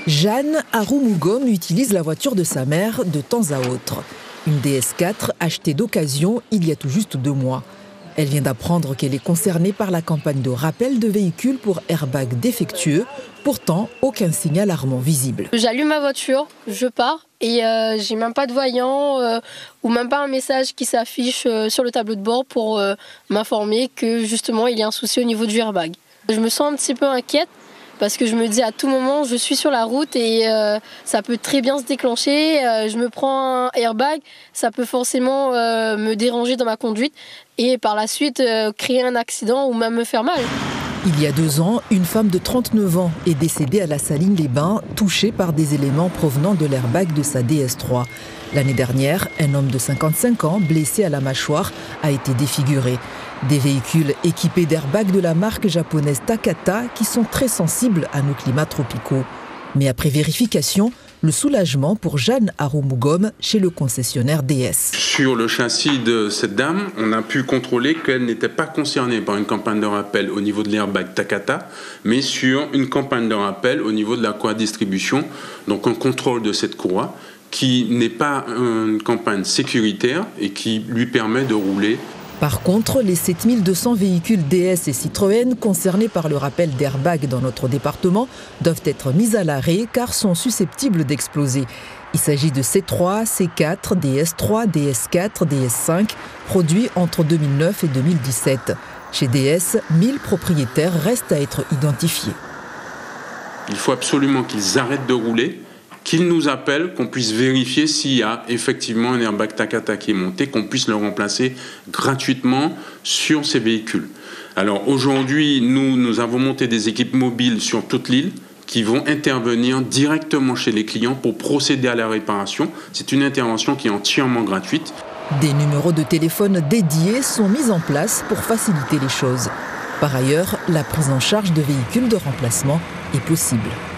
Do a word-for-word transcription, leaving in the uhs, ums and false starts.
Jeanne Aroumugom utilise la voiture de sa mère de temps à autre. Une D S quatre achetée d'occasion il y a tout juste deux mois. Elle vient d'apprendre qu'elle est concernée par la campagne de rappel de véhicules pour airbag défectueux. Pourtant, aucun signe alarmant visible. J'allume ma voiture, je pars et euh, j'ai même pas de voyant euh, ou même pas un message qui s'affiche euh, sur le tableau de bord pour euh, m'informer que justement il y a un souci au niveau du airbag. Je me sens un petit peu inquiète parce que je me dis à tout moment je suis sur la route et euh, ça peut très bien se déclencher. Euh, je me prends un airbag, ça peut forcément euh, me déranger dans ma conduite et par la suite euh, créer un accident ou même me faire mal. Il y a deux ans, une femme de trente-neuf ans est décédée à la Saline-les-Bains, touchée par des éléments provenant de l'airbag de sa D S trois. L'année dernière, un homme de cinquante-cinq ans, blessé à la mâchoire, a été défiguré. Des véhicules équipés d'airbags de la marque japonaise Takata qui sont très sensibles à nos climats tropicaux. Mais après vérification, le soulagement pour Jeanne Aroumugom chez le concessionnaire D S. Sur le châssis de cette dame, on a pu contrôler qu'elle n'était pas concernée par une campagne de rappel au niveau de l'airbag Takata, mais sur une campagne de rappel au niveau de la courroie de distribution, donc un contrôle de cette courroie qui n'est pas une campagne sécuritaire et qui lui permet de rouler. Par contre, les sept mille deux cents véhicules D S et Citroën concernés par le rappel d'airbag dans notre département doivent être mis à l'arrêt car sont susceptibles d'exploser. Il s'agit de C trois, C quatre, D S trois, D S quatre, D S cinq, produits entre deux mille neuf et deux mille dix-sept. Chez D S, mille propriétaires restent à être identifiés. Il faut absolument qu'ils arrêtent de rouler, qu'ils nous appellent, qu'on puisse vérifier s'il y a effectivement un airbag Takata qui est monté, qu'on puisse le remplacer gratuitement sur ces véhicules. Alors aujourd'hui, nous, nous avons monté des équipes mobiles sur toute l'île qui vont intervenir directement chez les clients pour procéder à la réparation. C'est une intervention qui est entièrement gratuite. Des numéros de téléphone dédiés sont mis en place pour faciliter les choses. Par ailleurs, la prise en charge de véhicules de remplacement est possible.